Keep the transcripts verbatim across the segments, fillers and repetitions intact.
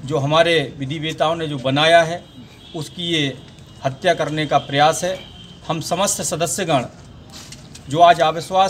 जो हमारे विधिवेताओं ने जो बनाया है उसकी ये हत्या करने का प्रयास है। हम समस्त सदस्यगण जो आज अविश्वास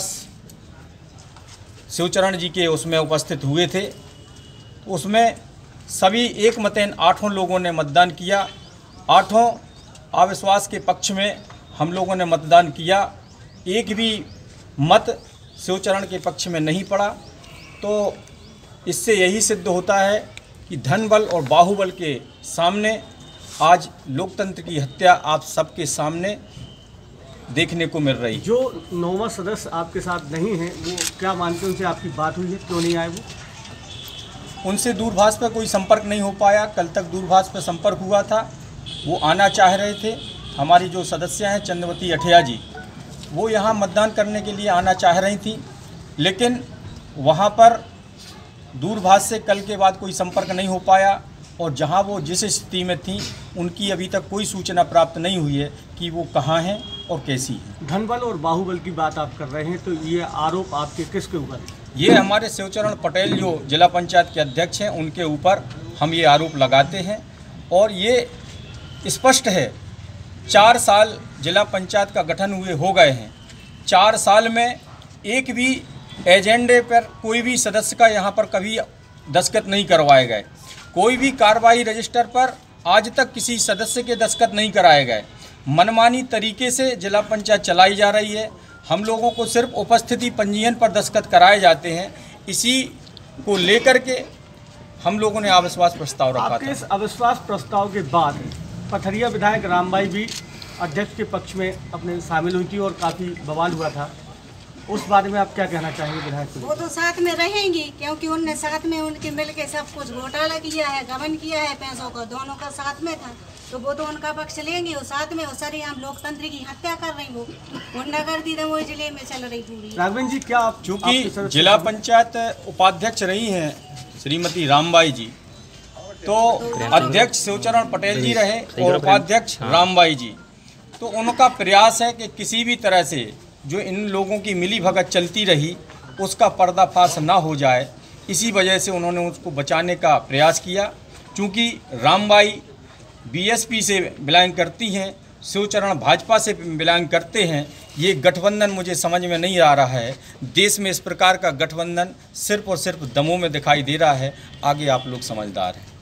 शिवचरण जी के उसमें उपस्थित हुए थे, उसमें सभी एक मतेन आठों लोगों ने मतदान किया। आठों अविश्वास के पक्ष में हम लोगों ने मतदान किया। एक भी मत शिवचरण के पक्ष में नहीं पड़ा। तो इससे यही सिद्ध होता है कि धन बल और बाहुबल के सामने आज लोकतंत्र की हत्या आप सबके सामने देखने को मिल रही। जो नौवां सदस्य आपके साथ नहीं है वो क्या मानते हैं, उनसे आपकी बात हुई है, क्यों नहीं आए वो? उनसे दूरभाष पर कोई संपर्क नहीं हो पाया। कल तक दूरभाष पर संपर्क हुआ था, वो आना चाह रहे थे। हमारी जो सदस्य हैं चंद्रवती अठिया जी, वो यहाँ मतदान करने के लिए आना चाह रही थी, लेकिन वहाँ पर दूरभाष से कल के बाद कोई संपर्क नहीं हो पाया। और जहाँ वो जिस स्थिति में थी उनकी अभी तक कोई सूचना प्राप्त नहीं हुई है कि वो कहाँ हैं और कैसी हैं। धनबल और बाहुबल की बात आप कर रहे हैं, तो ये आरोप आपके किसके ऊपर है? ये हमारे शिवचरण पटेल जो जिला पंचायत के अध्यक्ष हैं उनके ऊपर हम ये आरोप लगाते हैं। और ये स्पष्ट है, चार साल जिला पंचायत का गठन हुए हो गए हैं। चार साल में एक भी एजेंडे पर कोई भी सदस्य का यहाँ पर कभी दस्तखत नहीं करवाए गए। कोई भी कार्रवाई रजिस्टर पर आज तक किसी सदस्य के दस्तखत नहीं कराए गए। मनमानी तरीके से जिला पंचायत चलाई जा रही है। हम लोगों को सिर्फ उपस्थिति पंजीयन पर दस्तखत कराए जाते हैं। इसी को लेकर के हम लोगों ने अविश्वास प्रस्ताव रखा था। आपके इस अविश्वास प्रस्ताव के बाद पथरिया विधायक रामबाई भी अध्यक्ष के पक्ष में अपने शामिल हुई थी और काफ़ी बवाल हुआ था। उस बारे में आप क्या कहना चाहेंगे विधायक? वो तो साथ में रहेंगी, क्योंकि उनने साथ में उनके मिल के सब कुछ घोटाला किया है, गबन किया है पैसों का, दोनों का साथ में था। तो वो तो उनका पक्ष लेंगे। वो साथ में सारी हम लोकतंत्र की हत्या कर रही, वो गुंडागर्दी वो जिले में चल रही पूरी। राघवेंद्र जी, क्या आप चूँकि जिला पंचायत उपाध्यक्ष रही हैं श्रीमती रामबाई जी, तो अध्यक्ष शिवचरण पटेल जी रहे और उपाध्यक्ष रामबाई जी। तो उनका प्रयास है कि किसी भी तरह से जो इन लोगों की मिली भगत चलती रही उसका पर्दाफाश ना हो जाए। इसी वजह से उन्होंने उसको बचाने का प्रयास किया। क्योंकि रामबाई बीएसपी से बिलोंग करती हैं, शिवचरण भाजपा से बिलोंग करते हैं। ये गठबंधन मुझे समझ में नहीं आ रहा है। देश में इस प्रकार का गठबंधन सिर्फ और सिर्फ दमों में दिखाई दे रहा है। आगे आप लोग समझदार हैं।